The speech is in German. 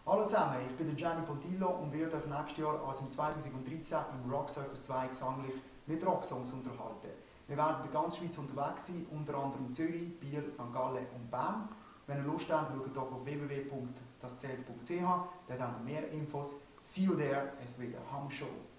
Hallo zusammen, ich bin der Gianni Pontillo und werde euch nächstes Jahr, also im 2013, im Rock Circus 2 gesanglich mit Rocksongs unterhalten. Wir werden in der ganzen Schweiz unterwegs sein, unter anderem Zürich, Biel, St. Gallen und Bern. Wenn ihr Lust habt, schaut doch auf www.daszelt.ch, dort habt ihr mehr Infos. See you there, es wird eine Hammershow.